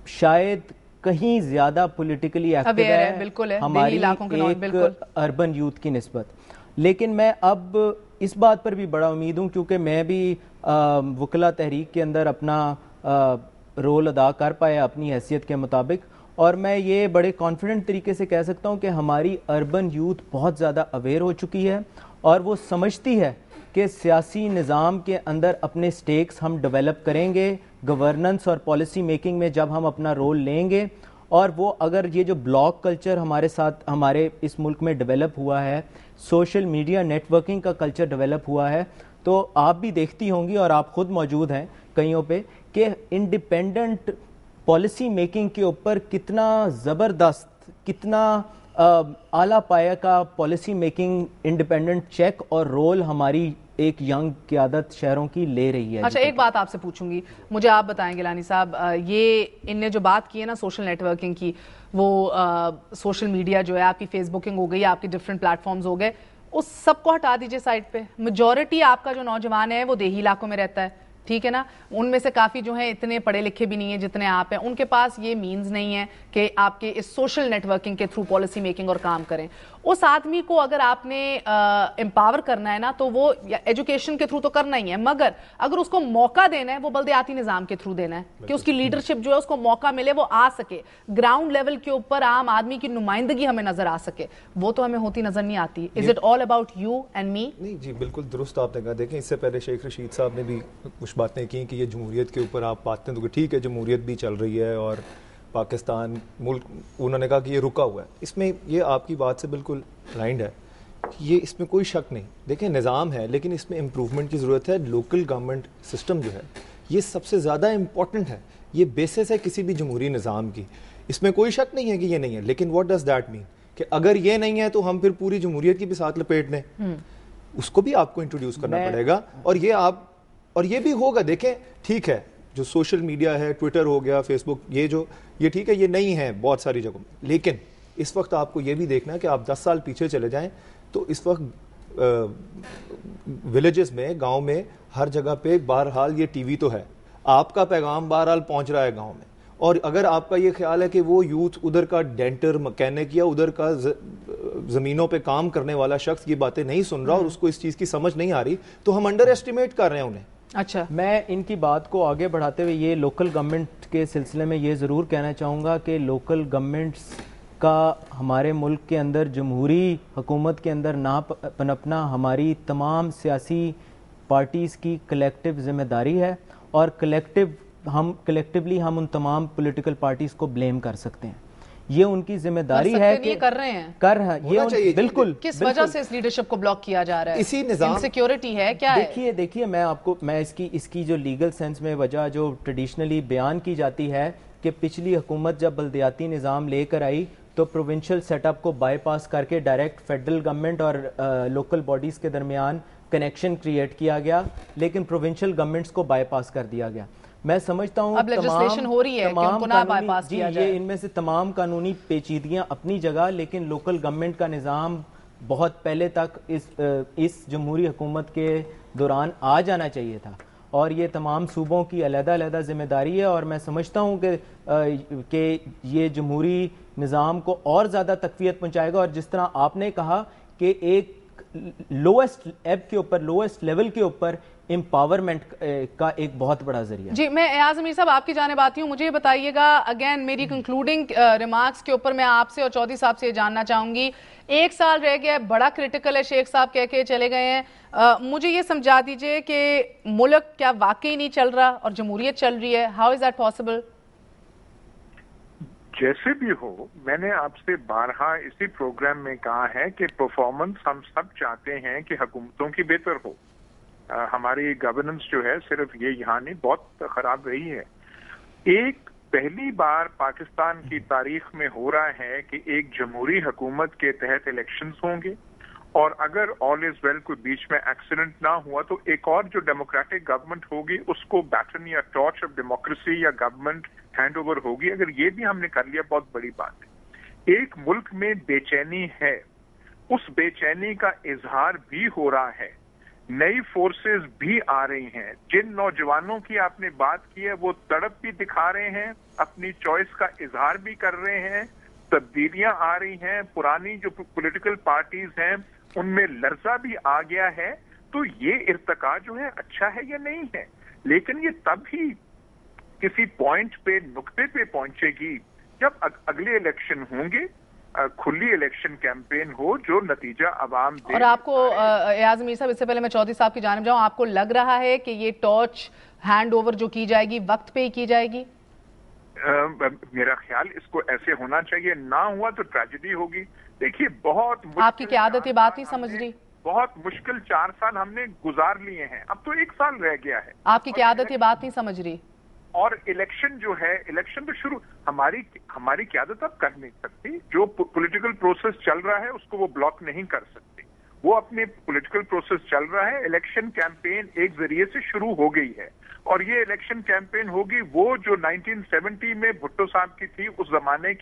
شاید کہیں زیادہ پولیٹیکلی ایکٹیو ہے ہماری ایک اربن یوتھ کی نسبت. لیکن میں اب اس بات پر بھی بڑا امید ہوں، کیونکہ میں بھی وکلا تحریک کے اندر اپنا رول ادا کر پایا اپنی حیثیت کے مطابق، اور میں یہ بڑے کانفیڈنٹ طریقے سے کہہ سکتا ہوں کہ ہماری اربن یوتھ بہت زیادہ اویئر ہو چکی ہے، اور وہ سمجھتی ہے کہ سیاسی نظام کے اندر اپنے سٹیکس ہم ڈیولپ کریں گے، گورننس اور پالیسی میکنگ میں جب ہم اپنا رول لیں گے. اور وہ اگر یہ جو بلاک کلچر ہمارے ساتھ ہمارے اس ملک میں ڈیولپ ہوا ہے، سوشل میڈیا نیٹ ورکنگ کا کلچر ڈیولپ ہوا ہے، تو آپ بھی دیکھتی ہوں گی اور آپ خود موجود ہیں کئیوں پہ کہ انڈیپینڈنٹ پالیسی میکنگ کے اوپر کتنا زبردست، کتنا اعلیٰ پایہ کا پالیسی میکنگ انڈیپینڈنٹ چیک اور رول ہماری ایک ینگ قیادت شہروں کی لے رہی ہے. اچھا، ایک بات آپ سے پوچھوں گی، مجھے آپ بتائیں گیلانی صاحب، یہ ان نے جو بات کی ہے نا سوشل نیٹ ورکنگ کی، وہ سوشل میڈیا جو ہے آپ کی فیس بکنگ ہو گئی، آپ کی ڈفرینٹ پلیٹ فارمز ہو گئے، اس سب کو ہٹا دیجئے سائڈ پہ. میجورٹی آپ کا جو نوجوان ہے وہ دیہی علاقوں میں رہتا ہے، ٹھیک ہے نا, ان میں سے کافی جو ہیں اتنے پڑھے لکھے بھی نہیں ہیں جتنے آپ ہیں, ان کے پاس یہ مینز نہیں ہے کہ آپ کے اس سوشل نیٹ ورکنگ کے تھرو پالیسی میکنگ اور کام کریں. اس آدمی کو اگر آپ نے امپاور کرنا ہے نا تو وہ ایجوکیشن کے تھرو تو کرنا ہی ہے, مگر اگر اس کو موقع دینا ہے وہ بلدیاتی نظام کے تھرو دینا ہے کہ اس کی لیڈرشپ جو ہے اس کو موقع ملے, وہ آ سکے گراؤنڈ لیول کے اوپر, عام آدمی کی نمائندگی ہمیں نظر آ سکے, وہ تو ہمیں ہوتی نظر نہیں آتی. Is it all about you and me? نہیں جی بالکل درست آپ نے کہا. دیکھیں اس سے پہلے شیخ رشید صاحب نے بھی کچھ باتیں کی کہ یہ جمہوریت کے اوپر آپ بات کریں تو ٹھیک ہے جمہوریت بھی چل رہی ہے اور پاکستان ملک, انہوں نے کہا کہ یہ رکا ہوا ہے. اس میں یہ آپ کی بات سے بالکل لائنڈ ہے, یہ اس میں کوئی شک نہیں. دیکھیں نظام ہے لیکن اس میں امپروومنٹ کی ضرورت ہے. لوکل گورنمنٹ سسٹم جو ہے یہ سب سے زیادہ امپورٹنٹ ہے, یہ بیسس ہے کسی بھی جمہوری نظام کی. اس میں کوئی شک نہیں ہے کہ یہ نہیں ہے, لیکن واٹ ڈز دیٹ مین کہ اگر یہ نہیں ہے تو ہم پھر پوری جمہوریت کی بھی ساتھ لپیٹ دیں, اس کو بھی آپ کو انٹروڈیوس کرنا پڑے گا. اور یہ آپ اور یہ بھی ہوگا. دیکھیں ٹھیک ہے جو سوشل میڈیا ہے, ٹویٹر ہو گیا, فیس بک, یہ جو یہ ٹھیک ہے یہ نہیں ہے بہت ساری جگہوں میں, لیکن اس وقت آپ کو یہ بھی دیکھنا ہے کہ آپ دس سال پیچھے چلے جائیں تو اس وقت ولیجز میں, گاؤں میں, ہر جگہ پہ بہرحال یہ ٹی وی تو ہے, آپ کا پیغام بہرحال پہنچ رہا ہے گاؤں میں. اور اگر آپ کا یہ خیال ہے کہ وہ یوتھ ادھر کا ڈینٹر مکینک یا ادھر کا زمینوں پہ کام کرنے والا شخص یہ باتیں نہیں سن رہا اور اس کو اس چیز کی سمجھ نہیں آ رہی, تو ہم انڈر ایسٹیمیٹ کر رہے ہیں انہیں. اچھا, میں ان کی بات کو آگے بڑھاتے ہوئے یہ لوکل گورنمنٹ کے سلسلے میں یہ ضرور کہنا چاہوں گا کہ لوکل گورنمنٹس کا ہمارے ملک کے اندر جمہوری حکومت کے اندر نہ پنپنا ہماری تمام سیاسی پارٹیز کی کلیکٹیو ذمہ داری ہے, اور کلیکٹیو ہم کلیکٹیولی ہم ان تمام پولیٹیکل پارٹیز کو بلیم کر سکتے ہیں. یہ ان کی ذمہ داری ہے کہ کر رہے ہیں کر رہا یہ بالکل. کس وجہ سے اس لیڈرشپ کو بلاک کیا جا رہا ہے؟ اسی نظام انسیکیورٹی ہے کیا ہے؟ دیکھیے دیکھیے میں آپ کو میں اس کی اس کی جو لیگل سینس میں وجہ جو ٹریڈیشنلی بیان کی جاتی ہے کہ پچھلی حکومت جب بلدیاتی نظام لے کر آئی تو پروونشل سیٹ اپ کو بائی پاس کر کے ڈائریکٹ فیڈرل گورنمنٹ اور لوکل باڈیز کے درمیان کنیکشن کریٹ کیا گیا, لیکن پروونشل گورنمنٹس کو بائی پاس کر دیا گیا. میں سمجھتا ہوں اب لیجسلیشن ہو رہی ہے کہ ان کو نہ بائی پاس کیا جائے. یہ ان میں سے تمام قانونی پیچیدگیاں اپنی جگہ, لیکن لوکل گورنمنٹ کا نظام بہت پہلے تک اس اس جمہوری حکومت کے دوران آ جانا چاہیے تھا, اور یہ تمام صوبوں کی علیحدہ علیحدہ ذمہ داری ہے. اور میں سمجھتا ہوں کہ کہ یہ جمہوری نظام کو اور زیادہ تقویت پہنچائے گا. اور جس طرح آپ نے کہا کہ ایک لویسٹ ایب کے اوپر, لویسٹ لیول کے اوپر امپاورمنٹ کا ایک بہت بڑا ذریعہ. جی میں ایاز امیر صاحب آپ کی جانب آتی ہوں, مجھے یہ بتائیے گا اگین میری کنکلوڈنگ ریمارکس کے اوپر میں آپ سے اور چودھری صاحب سے یہ جاننا چاہوں گی. ایک سال رہ گیا, بڑا کریٹیکل ہے, شیخ صاحب کہہ کے چلے گئے ہیں. مجھے یہ سمجھا دیجئے کہ ملک کیا واقعی نہیں چل رہا اور جمہوریت چل رہی ہے؟ How is that possible? جیسے بھی ہو, میں نے آپ سے بارہا اسی پروگرام میں کہا ہے کہ پرفارمنس ہم سب چاہتے ہیں کہ حکومتوں کی بہتر ہو. ہماری گورننس جو ہے صرف یہ یہاں نہیں بہت خراب رہی ہے. ایک پہلی بار پاکستان کی تاریخ میں ہو رہا ہے کہ ایک جمہوری حکومت کے تحت الیکشنز ہوں گے, اور اگر آل از ویل کوئی بیچ میں ایکسیڈنٹ نہ ہوا تو ایک اور جو ڈیموکریٹک گورنمنٹ ہوگی اس کو بیٹن یا ٹارچ آف ڈیموکریسی یا گورنمنٹ ہینڈ اوور ہوگی. اگر یہ بھی ہم نے کر لیا بہت بڑی بات ہے. ایک ملک میں بے چینی ہے, اس بے چینی کا اظہار بھی ہو رہا ہے, نئی فورسز بھی آ رہی ہیں. جن نوجوانوں کی آپ نے بات کی ہے وہ تڑپ بھی دکھا رہے ہیں, اپنی چوائس کا اظہار بھی کر رہے ہیں, تبدیلیاں آ رہی ہیں. پرانی جو پولیٹیکل پارٹیز ہیں ان میں لرزہ بھی آ گیا ہے. تو یہ ارتقا جو ہے اچھا ہے یا نہیں ہے, لیکن یہ تب ہی کسی پوائنٹ پہ نقطے پہ پہنچے گی جب اگلے الیکشن ہوں گے, کھلی الیکشن کیمپین ہو جو نتیجہ عوام دے. اور آپ کو ایاز امیر صاحب, اس سے پہلے میں چودھری صاحب کی جانب جاؤں, آپ کو لگ رہا ہے کہ یہ ٹارچ ہینڈ اوور جو کی جائے گی وقت پہ ہی کی جائے گی؟ میرا خیال اس کو ایسے ہونا چاہیے, نہ ہوا تو ٹریجڈی ہوگی. دیکھیے بہت آپ کی قیادت یہ بات نہیں سمجھ رہی, بہت مشکل چار سال ہم نے گزار لیے ہیں, اب تو ایک سال رہ گیا ہے. آپ کی قیادت یہ بات نہیں سمجھ رہی, اور الیکشن جو ہے, الیکشن تو شروع ہماری ہماری قیادت اب کر نہیں سکتی. جو پولیٹیکل پروسیس چل رہا ہے اس کو وہ بلاک نہیں کر سکتی. وہ اپنے پولیٹیکل پروسیس چل رہا ہے. الیکشن کیمپین ایک ذریعے سے شروع ہو گئی ہے, اور یہ الیکشن کیمپین ہوگی وہ جو نائنٹین سیونٹی میں بھٹو صاحب کی تھی, اس زمانے کی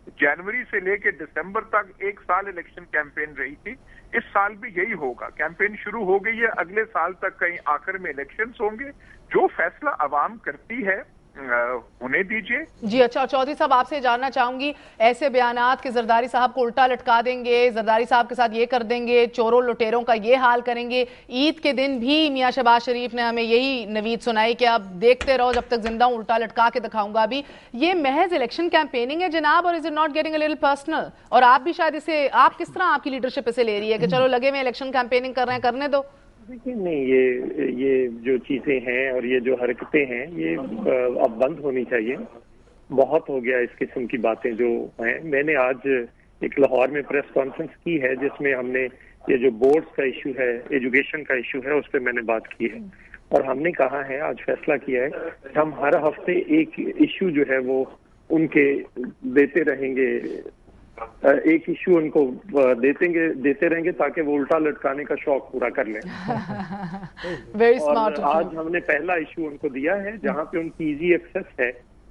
जनवरी से लेके दिसंबर तक एक साल इलेक्शन कैंपेन रही थी, इस साल भी यही होगा। कैंपेन शुरू हो गई है, अगले साल तक कहीं आखिर में इलेक्शंस होंगे। जो फैसला अवाम करती है उन्हें दीजिए। जी अच्छा, चौधरी साहब आपसे जानना चाहूंगी, ऐसे बयानात कि जरदारी साहब को उल्टा लटका देंगे, जरदारी साहब के साथ ये कर देंगे, चोरों लुटेरों का ये हाल करेंगे, ईद के दिन भी मियां शहबाज शरीफ ने हमें यही नवीद सुनाई कि आप देखते रहो जब तक जिंदा हूं, उल्टा लटका के दिखाऊंगा अभी, ये महज इलेक्शन कैंपेनिंग है जनाब, और is it not getting a little personal? और आप भी शायद इसे, आप किस तरह आपकी लीडरशिप इसे ले रही है कि चलो लगे में इलेक्शन कैंपेनिंग कर रहे हैं, करने दो? देखिए नहीं, ये ये जो चीजें हैं और ये जो हरकतें हैं ये अब बंद होनी चाहिए। बहुत हो गया इस किस्म की बातें जो हैं। मैंने आज एक लाहौर में प्रेस कॉन्फ्रेंस की है जिसमें हमने ये जो बोर्ड्स का इशू है, एजुकेशन का इशू है, उस पर मैंने बात की है और हमने कहा है, आज फैसला किया है कि हम हर हफ्ते एक इशू जो है वो उनके देते रहेंगे, एक इशू उनको देतेंगे देते रहेंगे ताकि वो उल्टा लटकाने का शौक पूरा कर लें। Very smart. और आज हमने पहला इशू उनको दिया है जहां पे उनकी इजी एक्सेस है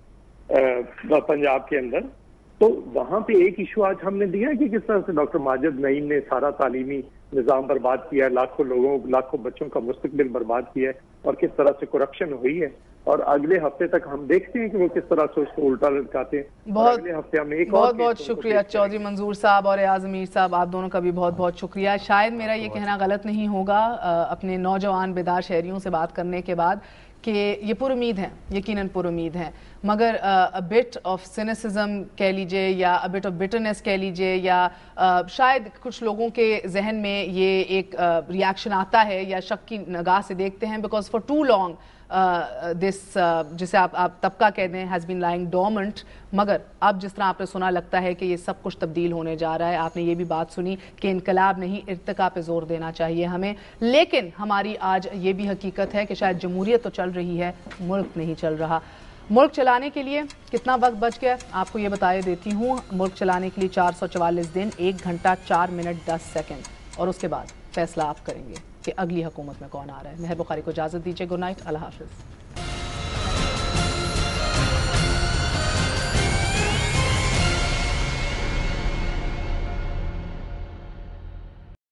पंजाब के अंदर, तो वहां पे एक इशू आज हमने दिया है कि किस तरह से डॉक्टर माजिद नईम ने सारा तालीमी निजाम बर्बाद किया है, लाखों लोगों लाखों बच्चों का मुस्तकबिल बर्बाद किया है और किस तरह से करप्शन हुई है। और अगले हफ्ते तक हम देखते हैं कि वो किस तरह से उसको उल्टा लटकाते हैं। बहुत अगले हफ्ते हम एक बहुत बहुत शुक्रिया चौधरी मंजूर साहब और एयाज अमीर साहब, आप दोनों का भी बहुत बहुत शुक्रिया। शायद मेरा ये कहना गलत नहीं होगा अपने नौजवान बेदार शहरियों से बात करने के बाद कि ये पुरुमीद हैं, यकीनन पुरुमीद हैं, मगर अ बिट ऑफ सिनिसिज्म कह लीजिए या अ बिट ऑफ बिटरनेस कह लीजिए या uh, शायद कुछ लोगों के जहन में ये एक रिएक्शन uh, आता है या शक की निगाह से देखते हैं, because for too long this जिसे आप आप तबका कहते हैं हैज़ बीन लाइंग डोमेंट। मगर अब जिस तरह आपने सुना लगता है कि ये सब कुछ तब्दील होने जा रहा है। आपने ये भी बात सुनी कि इनकलाब नहीं, इर्तिका पे जोर देना चाहिए हमें। लेकिन हमारी आज ये भी हकीकत है कि शायद जमहूरियत तो चल रही है, मुल्क नहीं चल रहा। मुल्क चलाने के लिए कितना वक्त बच गया आपको ये बताए देती हूँ। मुल्क चलाने के लिए चार सौ चवालीस दिन, एक घंटा चार मिनट दस सेकंड, और उसके बाद फैसला आप करेंगे कि अगली हुकूमत में कौन आ रहा है। मेहर बुखारी को इजाज़त दीजिए। गुड नाइट, अल्लाह हाफिज़।